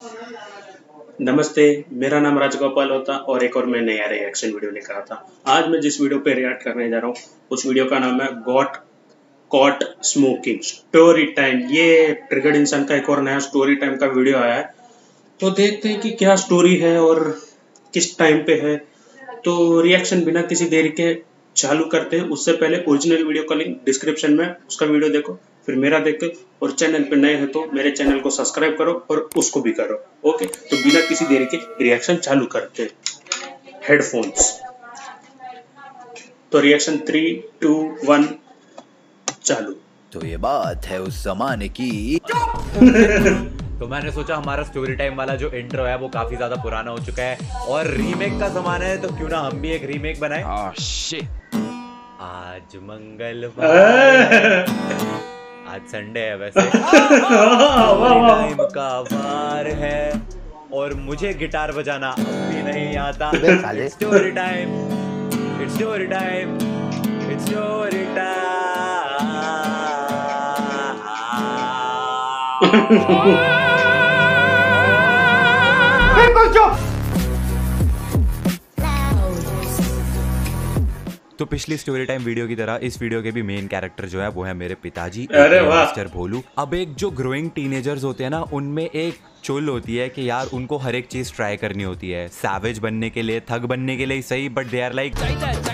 नमस्ते, मेरा नाम राजगोपाल होता और एक और मैं नया रिएक्शन वीडियो लेकर आता। आज मैं जिस वीडियो पे रिएक्ट करने जा रहा हूँ उस वीडियो का नाम है got caught smoking story time. ये ट्रिगर्ड इंसान का एक और नया स्टोरी टाइम का वीडियो आया है, तो देखते हैं कि क्या स्टोरी है और किस टाइम पे है। तो रिएक्शन बिना किसी देरी के चालू करते हैं। उससे पहले ओरिजिनल वीडियो का लिंक डिस्क्रिप्शन में, उसका वीडियो देखो, फिर मेरा देखो, और चैनल पे नए हो तो मेरे चैनल को सब्सक्राइब करो और उसको भी करो। ओके, तो बिना किसी देरी के रिएक्शन चालू करते हैं। हेडफोन्स। तो रिएक्शन 3, 2, 1 चालू। तो ये बात है उस जमाने की। तो मैंने सोचा हमारा स्टोरी टाइम वाला जो इंट्रो है वो काफी ज्यादा पुराना हो चुका है और रीमेक का जमाना है, तो क्यों ना हम भी एक रीमेक बनाएं। आज मंगलवार है, आज संडे है वैसे। टाइम का वार है और मुझे गिटार बजाना अब भी नहीं आता। Story time, it's story time, it's story time. तो पिछली स्टोरी टाइम वीडियो की तरह इस वीडियो के भी मेन कैरेक्टर जो है वो है मेरे पिताजी, मिस्टर भोलू। अब एक जो ग्रोइंग टीनेजर्स होते हैं ना, उनमें एक चुल होती है कि यार उनको हर एक चीज ट्राई करनी होती है, सैवेज बनने के लिए, थग बनने के लिए सही, बट दे आर लाइक।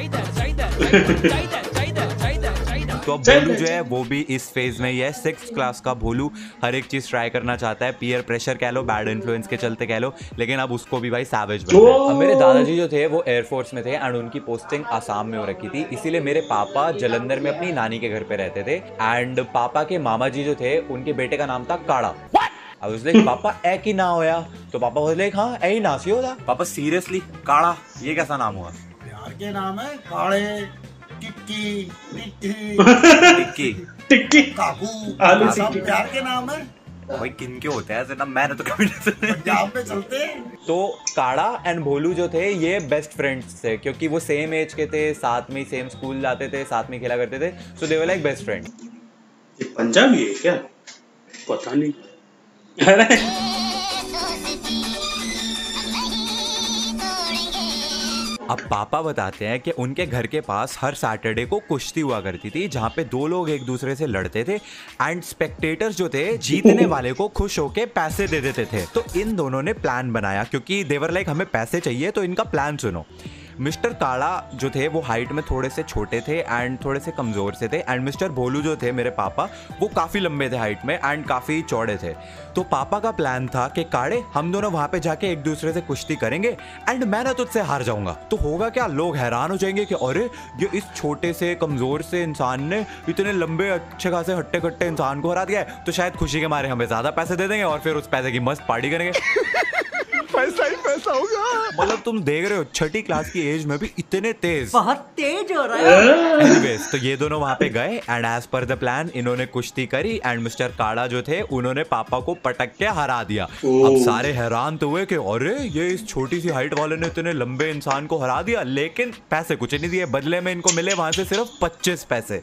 तो अब भोलू जो है वो भी इस फेज में ही है। 6th क्लास का भोलू हर एक चीज ट्राई करना चाहता है, पीयर प्रेशर कह लो, बैड इन्फ्लुएंस के चलते कह लो, लेकिन अब उसको भी भाई सैवेज बनना है। अब मेरे दादाजी जो थे वो एयरफोर्स में थे एंड उनकी पोस्टिंग आसाम में हो रखी थी, इसीलिए मेरे पापा जलंधर में अपनी नानी के घर पे रहते थे। एंड पापा के मामा जी जो थे उनके बेटे का नाम था काड़ा। अब उसने पापा ए की ना होया, तो पापा बोले हाँ ए ही नासी होता। पापा सीरियसली काड़ा ये कैसा नाम हुआ? प्यार के नाम है काड़े, टिक्की, टिक्की, टिक्की, काकू, आलू सब प्यार के नाम है। भाई किन के होते हैं ऐसे नाम? मैंने तो कभी नहीं सुने। पंजाब में चलते हैं। तो काड़ा एंड भोलू जो थे ये बेस्ट फ्रेंड्स थे, क्योंकि वो सेम एज के थे, साथ में सेम स्कूल जाते थे, साथ में खेला करते थे, so they were like best friend. ये पंजाबी है क्या? पता नहीं। अरे अब पापा बताते हैं कि उनके घर के पास हर सैटरडे को कुश्ती हुआ करती थी, जहाँ पे दो लोग एक दूसरे से लड़ते थे एंड स्पेक्टेटर्स जो थे जीतने वाले को खुश होके पैसे दे देते थे। तो इन दोनों ने प्लान बनाया, क्योंकि देवर लाइक हमें पैसे चाहिए, तो इनका प्लान सुनो। मिस्टर काड़ा जो थे वो हाइट में थोड़े से छोटे थे एंड थोड़े से कमज़ोर से थे, एंड मिस्टर भोलू जो थे मेरे पापा वो काफ़ी लंबे थे हाइट में एंड काफ़ी चौड़े थे। तो पापा का प्लान था कि काड़े हम दोनों वहाँ पे जाके एक दूसरे से कुश्ती करेंगे एंड मैं ना तुझसे हार जाऊंगा। तो होगा क्या, लोग हैरान हो जाएंगे कि अरे ये इस छोटे से कमज़ोर से इंसान ने इतने लंबे अच्छे खासे हट्टे कट्टे इंसान को हरा दिया है, तो शायद खुशी के मारे हमें ज़्यादा पैसे दे देंगे और फिर उस पैसे की मस्त पार्टी करेंगे। पैसा ही पैसा होगा। मतलब तुम देख रहे हो 6ठी क्लास की एज में भी इतने तेज, बहुत तेज हो रहा है। एनीवेज, तो ये दोनों वहां पे गए and as per the plan इन्होंने कुश्ती करी एंड मिस्टर काड़ा जो थे उन्होंने पापा को पटक के हरा दिया। अब सारे हैरान तो हुए कि अरे ये इस छोटी सी हाइट वाले ने इतने लंबे इंसान को हरा दिया, लेकिन पैसे कुछ नहीं दिए, बदले में इनको मिले वहां से सिर्फ 25 पैसे।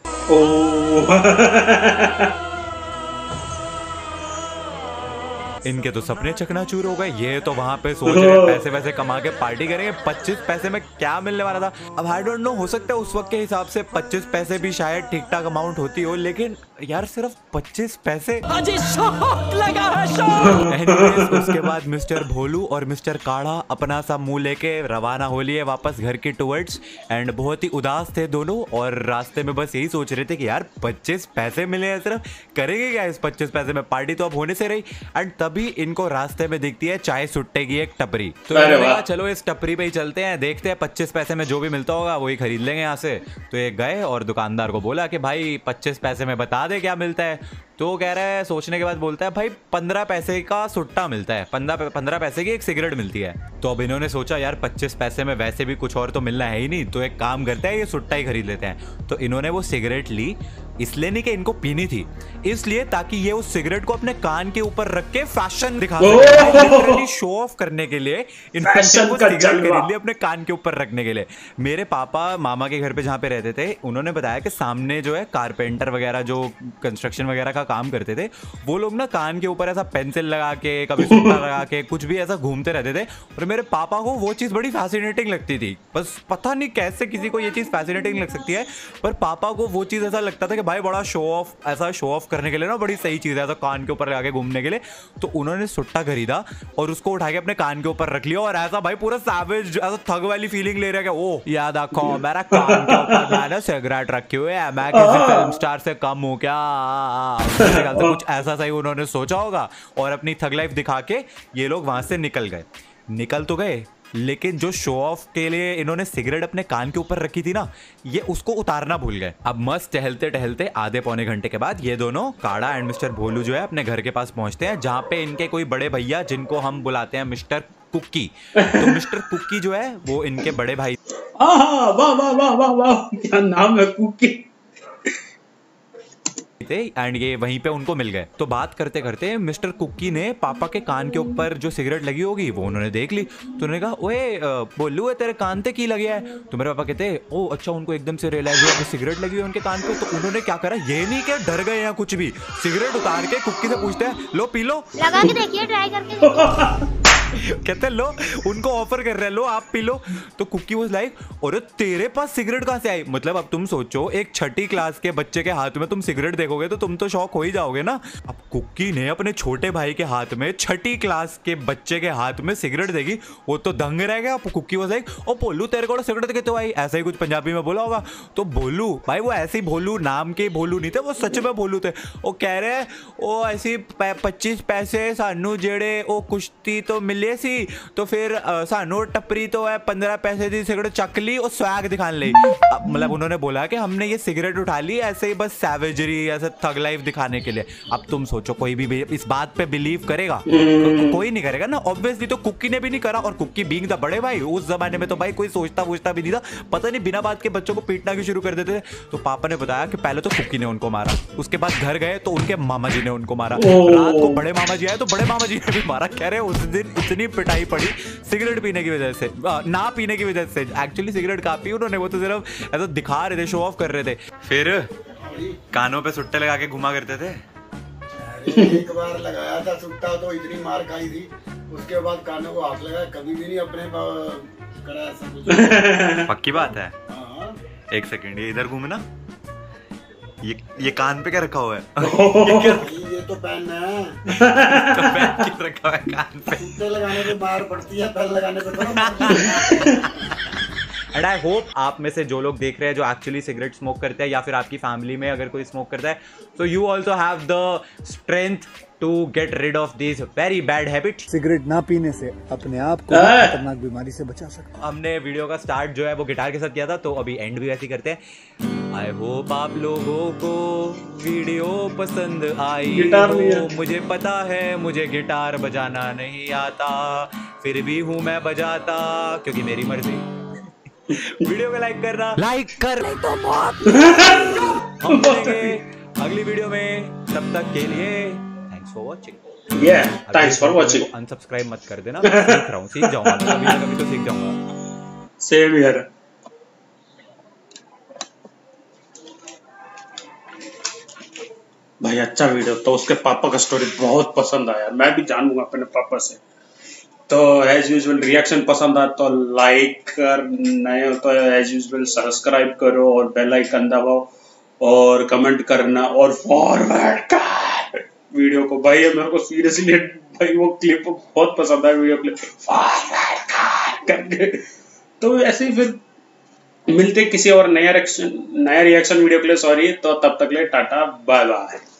इनके तो सपने चकनाचूर हो गए। ये तो वहां पे सोच रहे पैसे वैसे कमा के पार्टी करेंगे, 25 पैसे में क्या मिलने वाला था। अब आई डोंट नो, हो सकता है उस वक्त के हिसाब से 25 पैसे भी शायद ठीक ठाक अमाउंट होती हो, लेकिन यार सिर्फ 25 पैसे। लगा है Anyways, उसके बाद मिस्टर भोलू और मिस्टर काड़ा अपना सा मुंह लेके रवाना हो लिए वापस घर की टुवर्ड्स एंड बहुत ही उदास थे दोनों, और रास्ते में बस यही सोच रहे थे कि यार 25 पैसे मिले हैं, सिर्फ करेंगे क्या इस 25 पैसे में, पार्टी तो अब होने से रही। एंड तभी इनको रास्ते में दिखती है चाय सुट्टे की एक टपरी। तो कहा चलो इस टपरी पे ही चलते हैं, देखते हैं 25 पैसे में जो भी मिलता होगा वही खरीद लेंगे यहाँ से। तो ये गए और दुकानदार को बोला कि भाई 25 पैसे में बता दे क्या मिलता है। तो वो कह रहा है, सोचने के बाद बोलता है भाई 15 पैसे का सुट्टा मिलता है, 15 पैसे की एक सिगरेट मिलती है। तो अब इन्होंने सोचा यार 25 पैसे में वैसे भी कुछ और तो मिलना है ही नहीं, तो एक काम करते हैं ये सुट्टा ही खरीद लेते हैं। तो इन्होंने वो सिगरेट ली इसलिए नहीं कि इनको पीनी थी, इसलिए ताकि ये उस सिगरेट को अपने कान के ऊपर रख के फैशन दिखा सके, लिटरली शो ऑफ करने के लिए इन्होंने वो सिगरेट खरीद ली अपने कान के ऊपर रखने के लिए। मेरे पापा मामा के घर पे जहाँ पे रहते थे, उन्होंने बताया कि सामने जो है कारपेंटर वगैरह जो कंस्ट्रक्शन वगैरह का काम करते थे, वो लोग ना कान के ऊपर ऐसा पेंसिल लगा के, कभी सूटा लगा के, कुछ भी ऐसा घूमते रहते थे। और मेरे पापा को वो चीज़ बड़ी फैसिनेटिंग लगती थी। बस पता नहीं कैसे किसी को ये चीज़ फैसिनेटिंग लग सकती है, पर पापा को वो चीज़ ऐसा लगता था कि भाई बड़ा शो ऑफ, ऐसा शो ऑफ करने के लिए ना बड़ी सही चीज़ है, ऐसा कान के ऊपर लगा के घूमने के लिए। तो उन्होंने सुट्टा खरीदा और उसको उठा के अपने कान के ऊपर रख लिया, और ऐसा भाई पूरा सैवेज, ऐसा थग वाली फीलिंग ले रहा है कि ओ याद आखो मेरा कान के ऊपर मैंने सिगरेट रखी हुई है, मैं किसी फिल्म स्टार से कम हूँ क्या? तो कुछ ऐसा सही उन्होंने सोचा होगा, और अपनी थग लाइफ दिखा के ये लोग वहां से निकल गए। निकल तो गए, लेकिन जो शो ऑफ के लिए इन्होंने सिगरेट अपने कान के ऊपर रखी थी ना, ये उसको उतारना भूल गए। अब मस्त टहलते टहलते आधे पौने घंटे के बाद ये दोनों काड़ा एंड मिस्टर भोलू जो है अपने घर के पास पहुंचते हैं, जहां पे इनके कोई बड़े भैया, जिनको हम बुलाते हैं मिस्टर कुक्की। तो मिस्टर कुक्की जो है वो इनके बड़े भाई वाह वाह वाह वाह वाह, क्या नाम है कुक्की थे, एंड ये वहीं पे उनको मिल गए। तो बात करते करते मिस्टर कुक्की ने पापा के कान के ऊपर जो सिगरेट लगी होगी वो उन्होंने देख ली। तो उन्होंने कहा ओए बोलू है तेरे कान पे की लगी है? तो मेरे पापा कहते ओ अच्छा, उनको एकदम से रियलाइज हुआ कि सिगरेट लगी हुई है उनके कान पे। तो उन्होंने क्या करा, ये नहीं कि डर गए या कुछ भी, सिगरेट उतार के कुक्की से पूछते हैं लो पी लो, लगा के देखिए, ट्राई करके देखिए। कहते लो, उनको ऑफर कर रहे हैं लो आप पी लो। तो कुक्की वाज लाइक अरे तेरे पास सिगरेट कहां से आई? मतलब अब तुम सोचो, एक 6ठी क्लास के बच्चे के हाथ में तुम सिगरेट देखोगे तो तुम तो शॉक हो ही जाओगे ना। अब कुक्की ने अपने छोटे भाई के हाथ में, 6ठी क्लास के बच्चे के हाथ में सिगरेट देगी, वो तो दंग रह गया। कुक्की वाज लाइक ओ बोलू तेरे को सिगरेट देखे तो आई, ऐसा ही कुछ पंजाबी में बोला होगा। तो बोलू भाई, वो ऐसे ही भोलू नाम के भोलू नहीं थे, वो सच में भोलू थे। वो कह रहे ओ ऐसी 25 पैसे सानू जेड़े ओ कुश्ती तो मिले सी, तो फिर सानू टपरी तो है 15 पैसे दी सिगरेट चक ली और स्वैग दिखान ली। मतलब उन्होंने बोला कि हमने ये सिगरेट उठा ली ऐसे ही बस सैवेजरी, ऐसे थग लाइफ दिखाने के लिए। अब तुम सोचो कोई भी इस बात पे बिलीव करेगा? कोई नहीं करेगा ना, ऑब्वियसली। तो कुक्की ने भी नहीं करा, और कुक्की बीइंग द बड़े भाई, उस जमाने में तो भाई कोई सोचता वोचता भी नहीं था, पता नहीं बिना बात के बच्चों को पीटना क्यों शुरू कर देते थे। तो पापा ने बताया कि पहले तो कुक्की ने उनको मारा, उसके बाद घर गए तो उनके मामा जी ने उनको मारा, रात को बड़े मामा जी आए तो बड़े मामा जी ने भी मारा। कह रहे उस दिन इतनी पिटाई पड़ी सिगरेट पीने की वजह से, ना पीने की वजह से। एक्चुअली सिगरेट कहाँ पी उन्होंने, वो तो सिर्फ ऐसा दिखा रहे थे, शो ऑफ कर रहे थे। फिर कानों पे सुट्टे लगा के घुमा करते थे। एक बार लगाया था सुट्टा तो इतनी मार खाई थी, उसके बाद कानों को हाथ लगाया, कभी भी नहीं अपने करा ऐसा कुछ। पक्की बात है? हाँ। एक सेकंड, ये इधर घूमना, ये कान पे क्या रखा हुआ है? ये तो पेन है। तो पेन क्यों रखा हुआ है कान पे? सुट्टे लगाने पे मार पड़ती है, पेन लगाने पे थोड़ा। एंड आई होप आप में से जो लोग देख रहे हैं जो एक्चुअली सिगरेट स्मोक करते हैं, या फिर आपकी फैमिली में अगर कोई स्मोक करता है, तो you also have the strength to get rid of this very bad habit. Cigarette ना पीने से अपने आप को खतरनाक बीमारी से बचा सकते हैं। हमने वीडियो का स्टार्ट जो है वो गिटार के साथ किया था, तो अभी एंड भी वैसे ही करते हैं। आई होप आप लोगों को वीडियो पसंद आई हो। मुझे पता है मुझे गिटार बजाना नहीं आता, फिर भी हूँ मैं बजाता क्योंकि मेरी मर्जी। वीडियो को लाइक करना, लाइक कर तो हम मिलेंगे अगली वीडियो में, तब तक के लिए thanks for watching. Thanks for watching. Unsubscribe मत कर देना, मैं सीख रहा हूँ, सीख जाऊंगा कभी ना कभी तो सीख जाऊंगा। Same here. भाई अच्छा वीडियो, तो उसके पापा का स्टोरी बहुत पसंद आया, मैं भी जानूंगा अपने पापा से। तो एज यूजुअल रिएक्शन पसंद आया तो लाइक कर, नए हो तो एज यूजुअल सब्सक्राइब करो और बेल आइकन दबाओ और कमेंट करना और फॉरवर्ड कर वीडियो को। भाई मेरे को सीरियसली भाई वो क्लिप बहुत पसंद आया, वीडियो क्लिप फॉरवर्ड करके। तो ऐसे ही फिर मिलते किसी और नया रिएक्शन वीडियो के लिए। सॉरी, तो तब तक ले टाटा बाय बाय।